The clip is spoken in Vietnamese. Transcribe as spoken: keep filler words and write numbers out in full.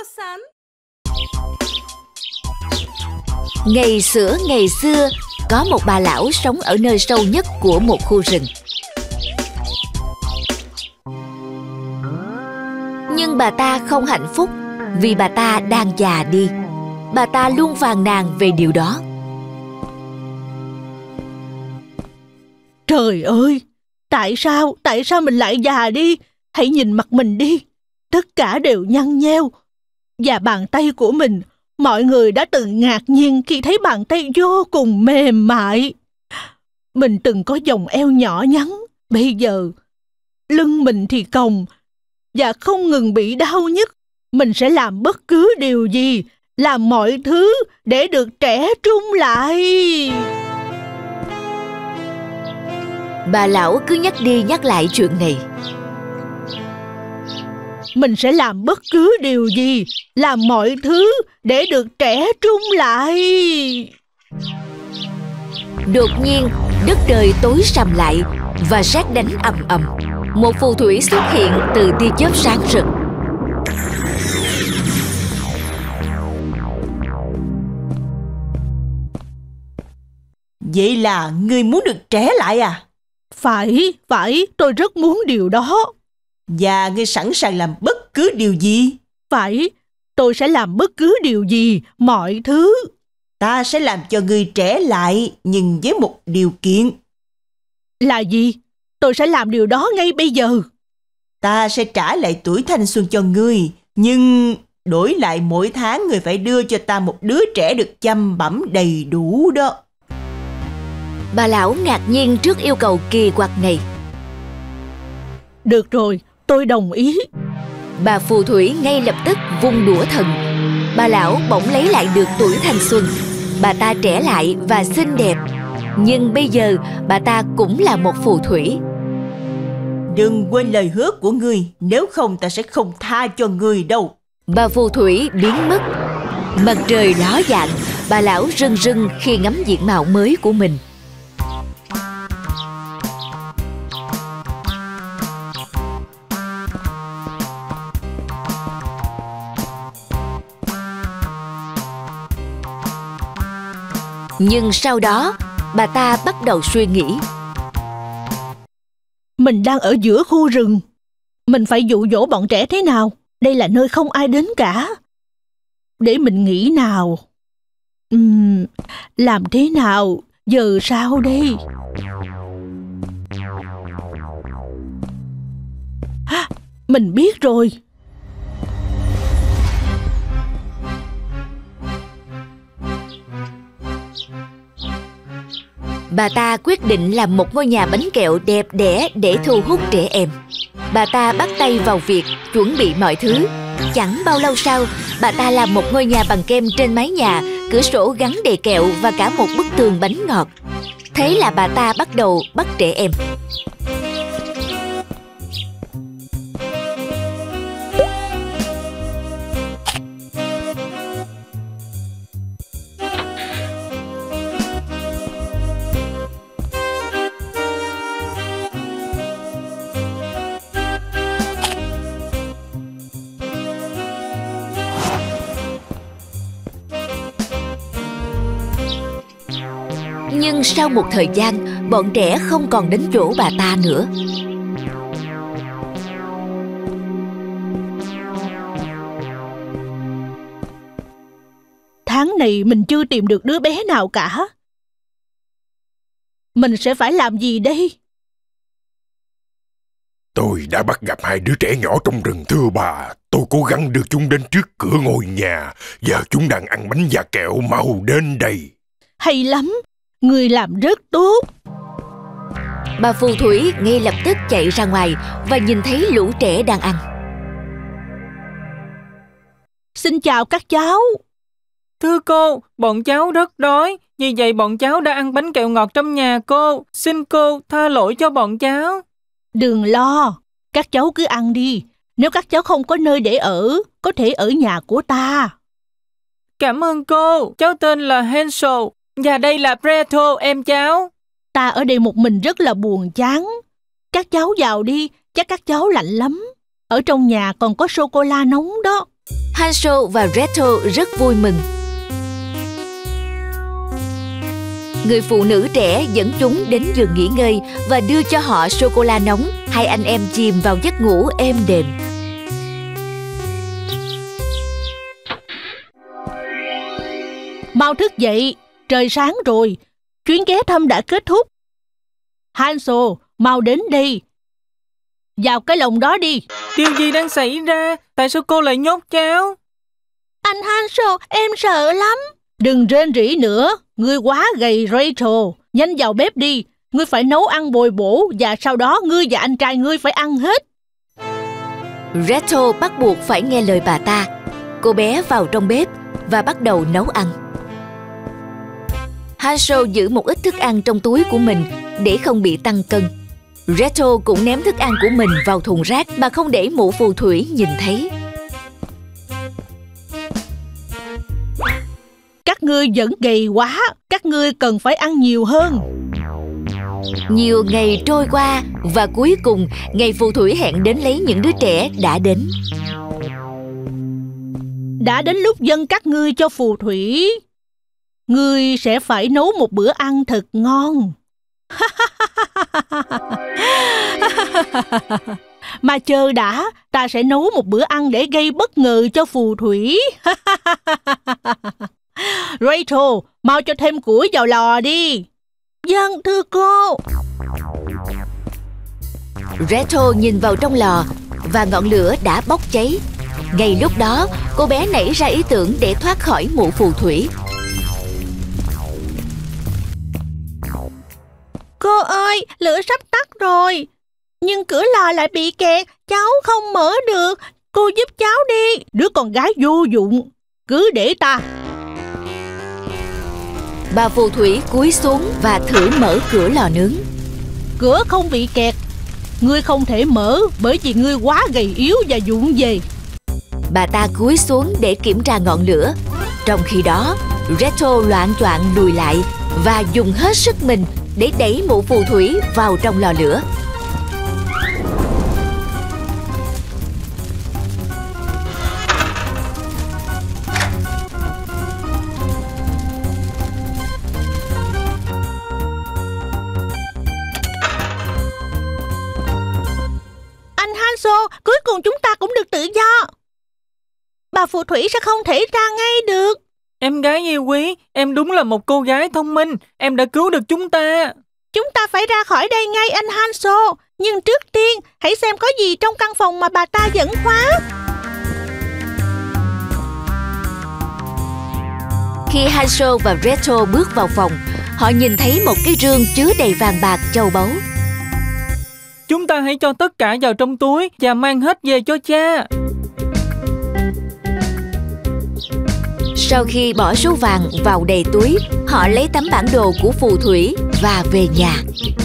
さん。 Ngày xưa ngày xưa, có một bà lão sống ở nơi sâu nhất của một khu rừng. Nhưng bà ta không hạnh phúc vì bà ta đang già đi. Bà ta luôn phàn nàn về điều đó. Trời ơi, tại sao, tại sao mình lại già đi? Hãy nhìn mặt mình đi, tất cả đều nhăn nheo. Và bàn tay của mình, mọi người đã từng ngạc nhiên khi thấy bàn tay vô cùng mềm mại. Mình từng có vòng eo nhỏ nhắn, bây giờ lưng mình thì còng và không ngừng bị đau nhức. Mình sẽ làm bất cứ điều gì, làm mọi thứ để được trẻ trung lại. Bà lão cứ nhắc đi nhắc lại chuyện này. Mình sẽ làm bất cứ điều gì, làm mọi thứ để được trẻ trung lại. Đột nhiên, đất trời tối sầm lại và sét đánh ầm ầm. Một phù thủy xuất hiện từ tia chớp sáng rực. Vậy là ngươi muốn được trẻ lại à? Phải, phải, tôi rất muốn điều đó. Và ngươi sẵn sàng làm bất cứ điều gì? Phải, tôi sẽ làm bất cứ điều gì, mọi thứ. Ta sẽ làm cho ngươi trẻ lại, nhưng với một điều kiện. Là gì? Tôi sẽ làm điều đó ngay bây giờ. Ta sẽ trả lại tuổi thanh xuân cho ngươi, nhưng đổi lại mỗi tháng ngươi phải đưa cho ta một đứa trẻ được chăm bẵm đầy đủ đó. Bà lão ngạc nhiên trước yêu cầu kỳ quặc này. Được rồi, tôi đồng ý. Bà phù thủy ngay lập tức vung đũa thần. Bà lão bỗng lấy lại được tuổi thanh xuân. Bà ta trẻ lại và xinh đẹp. Nhưng bây giờ bà ta cũng là một phù thủy. Đừng quên lời hứa của ngươi, nếu không ta sẽ không tha cho ngươi đâu. Bà phù thủy biến mất. Mặt trời ló dạng. Bà lão rưng rưng khi ngắm diện mạo mới của mình. Nhưng sau đó, bà ta bắt đầu suy nghĩ. Mình đang ở giữa khu rừng. Mình phải dụ dỗ bọn trẻ thế nào? Đây là nơi không ai đến cả. Để mình nghĩ nào. Uhm, làm thế nào? Giờ sao đây? À, mình biết rồi. Bà ta quyết định làm một ngôi nhà bánh kẹo đẹp đẽ để thu hút trẻ em. Bà ta bắt tay vào việc chuẩn bị mọi thứ. Chẳng bao lâu sau, bà ta làm một ngôi nhà bằng kem trên mái nhà, cửa sổ gắn đầy kẹo và cả một bức tường bánh ngọt. Thế là bà ta bắt đầu bắt trẻ em. Nhưng sau một thời gian, bọn trẻ không còn đến chỗ bà ta nữa. Tháng này mình chưa tìm được đứa bé nào cả. Mình sẽ phải làm gì đây? Tôi đã bắt gặp hai đứa trẻ nhỏ trong rừng thưa bà. Tôi cố gắng đưa chúng đến trước cửa ngôi nhà. Giờ chúng đang ăn bánh và kẹo, mau đến đây. Hay lắm, người làm rất tốt. Bà phù thủy ngay lập tức chạy ra ngoài và nhìn thấy lũ trẻ đang ăn. Xin chào các cháu. Thưa cô, bọn cháu rất đói. Vì vậy bọn cháu đã ăn bánh kẹo ngọt trong nhà cô. Xin cô tha lỗi cho bọn cháu. Đừng lo, các cháu cứ ăn đi. Nếu các cháu không có nơi để ở, có thể ở nhà của ta. Cảm ơn cô. Cháu tên là Hansel. Và đây là Gretel, em cháu. Ta ở đây một mình rất là buồn chán. Các cháu vào đi, chắc các cháu lạnh lắm. Ở trong nhà còn có sô-cô-la nóng đó. Hansel và Gretel rất vui mừng. Người phụ nữ trẻ dẫn chúng đến giường nghỉ ngơi và đưa cho họ sô-cô-la nóng. Hai anh em chìm vào giấc ngủ êm đềm. Mau thức dậy, trời sáng rồi, chuyến ghé thăm đã kết thúc. Hansel, mau đến đây. Vào cái lồng đó đi. Điều gì đang xảy ra? Tại sao cô lại nhốt cháu? Anh Hansel, em sợ lắm. Đừng rên rỉ nữa, ngươi quá gầy Rachel. Nhanh vào bếp đi, ngươi phải nấu ăn bồi bổ và sau đó ngươi và anh trai ngươi phải ăn hết. Gretel bắt buộc phải nghe lời bà ta. Cô bé vào trong bếp và bắt đầu nấu ăn. Hansel giữ một ít thức ăn trong túi của mình để không bị tăng cân. Gretel cũng ném thức ăn của mình vào thùng rác mà không để mụ phù thủy nhìn thấy. Các ngươi vẫn gầy quá, các ngươi cần phải ăn nhiều hơn. Nhiều ngày trôi qua và cuối cùng ngày phù thủy hẹn đến lấy những đứa trẻ đã đến. Đã đến lúc dâng các ngươi cho phù thủy. Ngươi sẽ phải nấu một bữa ăn thật ngon. Mà chờ đã, ta sẽ nấu một bữa ăn để gây bất ngờ cho phù thủy. Rachel, mau cho thêm củi vào lò đi. Vâng, thưa cô. Gretel nhìn vào trong lò và ngọn lửa đã bốc cháy. Ngay lúc đó, cô bé nảy ra ý tưởng để thoát khỏi mụ phù thủy. Cô ơi, lửa sắp tắt rồi. Nhưng cửa lò lại bị kẹt, cháu không mở được. Cô giúp cháu đi. Đứa con gái vô dụng, cứ để ta. Bà phù thủy cúi xuống và thử mở cửa lò nướng. Cửa không bị kẹt. Ngươi không thể mở bởi vì ngươi quá gầy yếu và vụng về. Bà ta cúi xuống để kiểm tra ngọn lửa. Trong khi đó, Gretel loạng choạng lùi lại và dùng hết sức mình để đẩy mụ phù thủy vào trong lò lửa. Anh Hansel, cuối cùng chúng ta cũng được tự do. Bà phù thủy sẽ không thể ra ngay được. Em gái yêu quý, em đúng là một cô gái thông minh. Em đã cứu được chúng ta. Chúng ta phải ra khỏi đây ngay anh Hansel. Nhưng trước tiên, hãy xem có gì trong căn phòng mà bà ta vẫn khóa. Khi Hansel và Gretel bước vào phòng, họ nhìn thấy một cái rương chứa đầy vàng bạc châu báu. Chúng ta hãy cho tất cả vào trong túi và mang hết về cho cha. Sau khi bỏ số vàng vào đầy túi, họ lấy tấm bản đồ của phù thủy và về nhà.